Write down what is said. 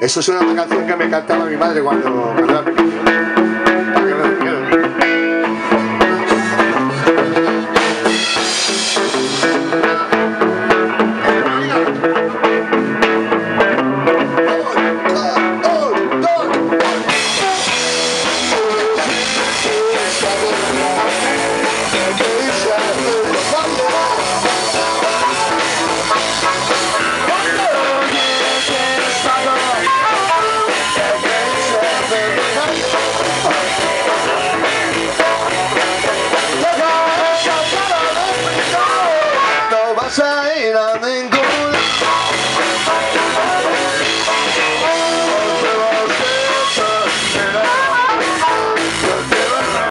Eso es una canción que me cantaba mi madre cuando era pequeño. Para que no me quede. Vas a ir a